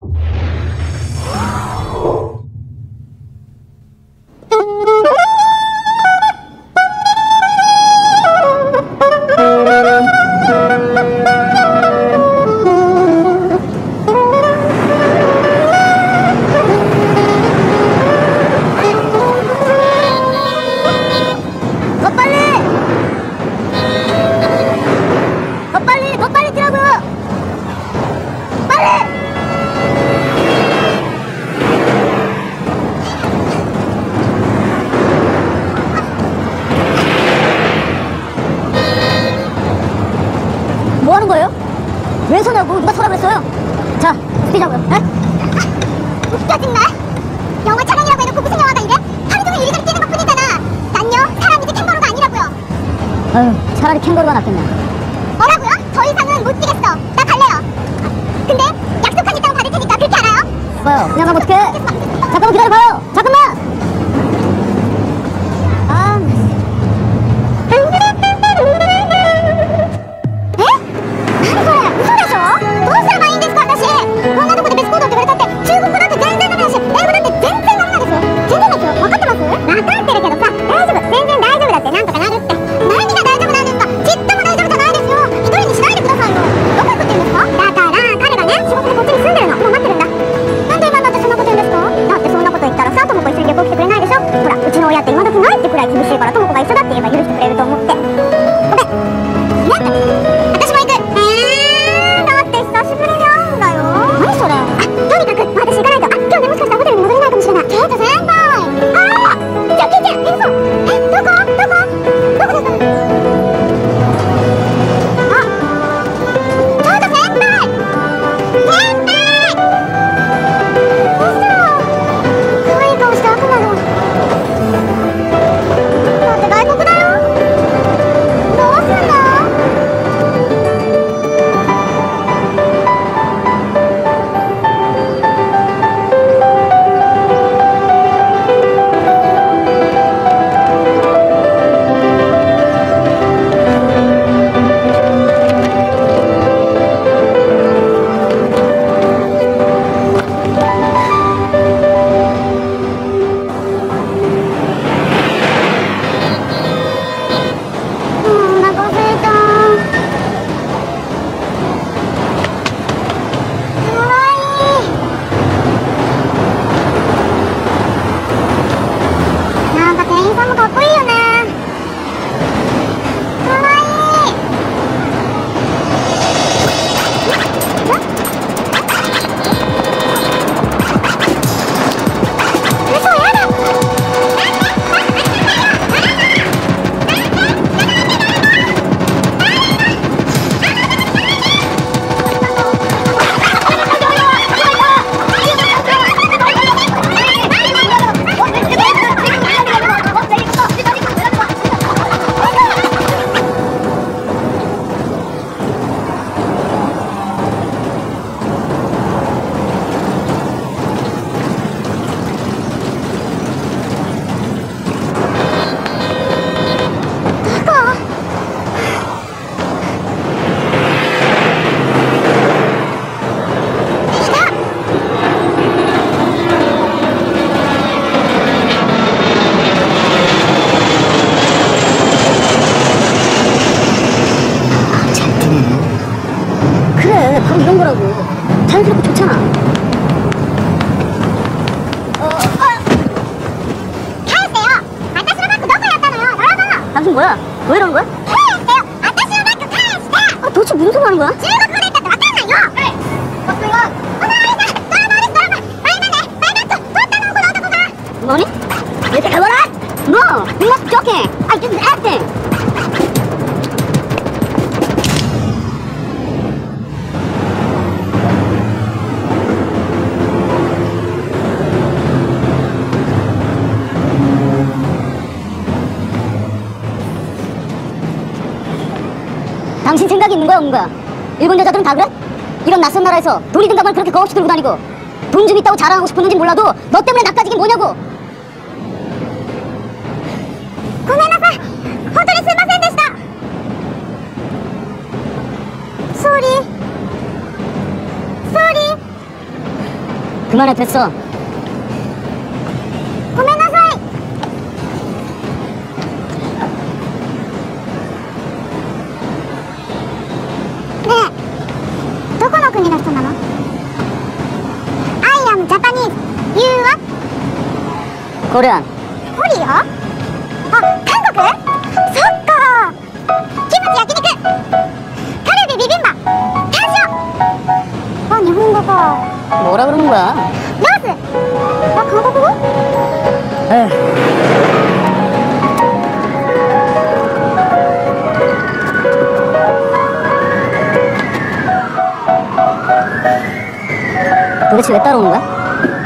뭐 하는 거예요? 왜 서냐고? 누가 서라 그랬어요? 자, 뛰자고요. 에? 웃겨 정말. 영화 촬영이라고 해놓고 무슨 영화가 이래? 하루 종일 이리저리 뛰는 것 뿐이잖아. 난요 사람이지 캥거루가 아니라고요. 아유, 차라리 캥거루가 낫겠네. 뭐라고요? 더 이상은 못 뛰겠어. 나 갈래요. 근데 약속한 일당 받을 테니까 그렇게 알아요? 봐요, 그냥 가면 어떡해? 잠깐만 기다려봐요. 잠깐만. 아, 이런 거라고. 자연스럽고 좋잖아. 가야돼요. 아따시로 마크 너가 였잖아요. 열어봐. 당신 뭐야? 왜 이러는 거야? 가야돼요. 아따시로 마크 가야시다. 도대체 무슨 소리 하는 거야? 즐겁 보냈다 왔잖아요. 어떡해요? 뭐니? 이렇게 해봐라! No! You're not joking! I didn't acting! 당신 생각이 있는 거야 없는 거야? 일본 여자들은 다 그래? 이런 낯선 나라에서 돈이든 가방을 그렇게 겁없이 들고 다니고 돈 좀 있다고 자랑하고 싶었는지 몰라도 너 때문에 나까지 이게 뭐냐고! ごめんなさい。本当にすいませんでした。ソーリー。ソーリー。 그만해, 됐어. ごめんなさい。ねえ、どこの国の人なの？ I am Japanese. You は？ 코리안. コリア？あ、韓国？そっか。キムチ焼肉。カルビビビンバ。タン塩。あ、日本語か。 뭐라 그러는 거야? ロース。あ、韓国語？ 에휴. 도대체 왜 따라오는 거야?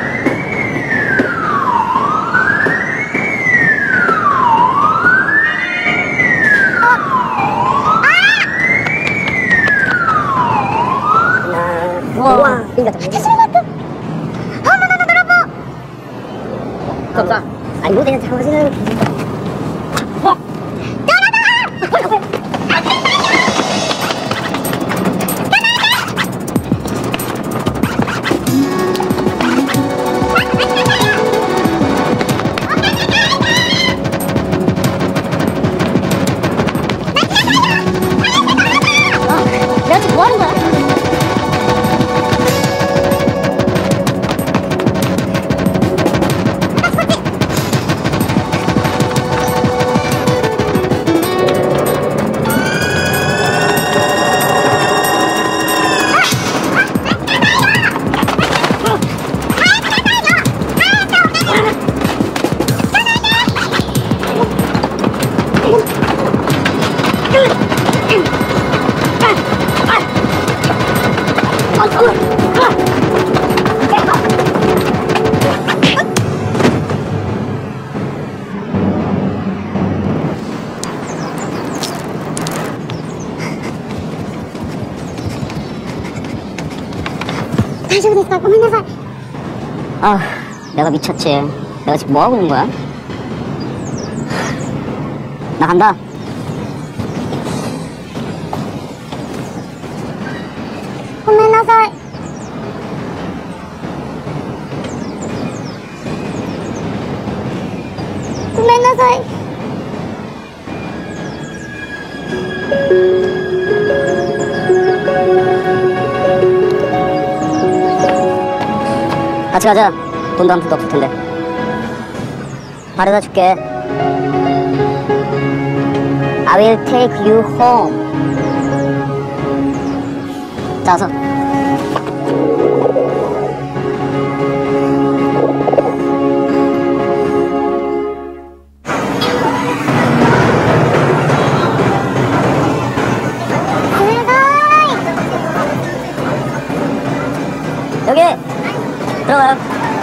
우와, 이거다. 私のバッグ。本物の泥棒。 감사. 아니 뭐 그냥 잡아주는. 내가 지금 뭐 하는 거야? 다녀오겠습니다. ごめんなさい. 아, 내가 미쳤지. 내가 지금 뭐 하고 있는 거야? 나 간다. 고민나사이. 고민나사이. 같이 가자. 돈도 한 푼도 없을 텐데. 바래다 줄게. I will take you home. 자, 어서. 여기 들어가요.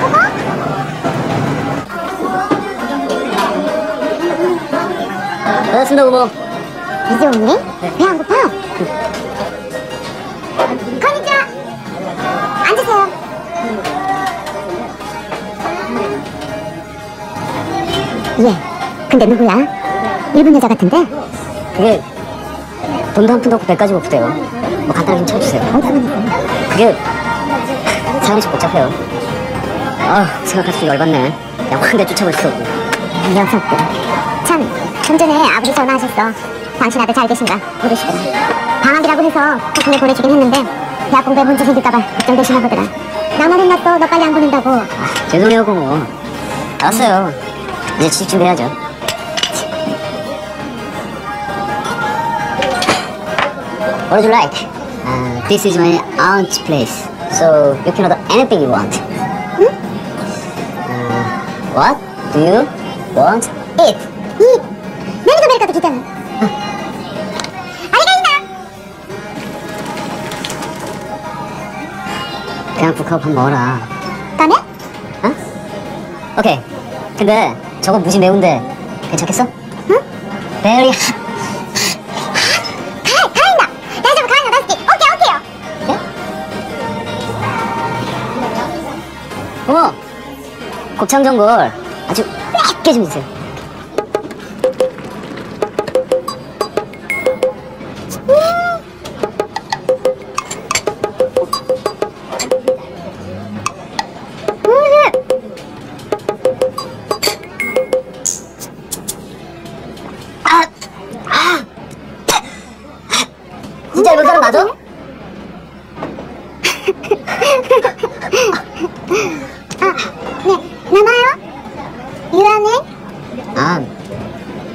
됐습니다, 고모. 이제 오니? 배 안 고파? 건니치와. 앉으세요. 예. 근데 누구야? 일본 여자 같은데? 그게 돈도 한 푼도 없고 배까지 없대요. 뭐 간단하게 좀 쳐주세요. 그게 사람이 좀 복잡해요. 아, 생각할수록 열받네. 그냥 확 내 쫓아버렸어. 녀석들. 참, 좀 전에 아버지 전화하셨어. 당신 아들 잘 계신가 물으시더라. 방학이라고 해서 학교에 보내주긴 했는데 대학 공부에 문제 생길까봐 걱정되시나 보더라. 나만은 놔둬 너 빨리 안 보낸다고. 아, 죄송해요, 고모. 알았어요. 이제 취직 준비해야죠. What would you like? This is my aunt's place, so you can order anything you want. 응? What do you want? Eat. Eat.何食べるかと聞いたの。あれがいいな。 그냥 국화밥 밥 먹어라. 다네? 어? 오케이. 근데 저거 무지 매운데 괜찮겠어? 응? Very hot. 辛いんだ。大丈夫、辛いの大好き。オッケーオッケーよ。 고모, 곱창 전골 아주 맵게 좀 주세요.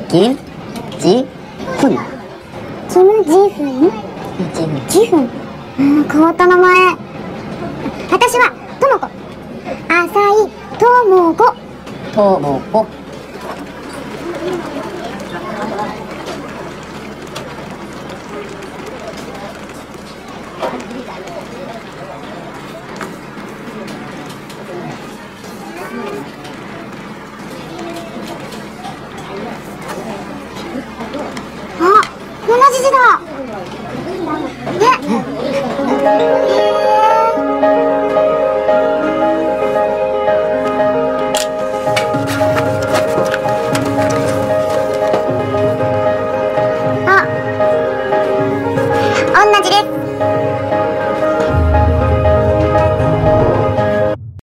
김지훈. 김지훈? 지훈.変わった名前。私はともこ。浅井ともこ。 ともこ。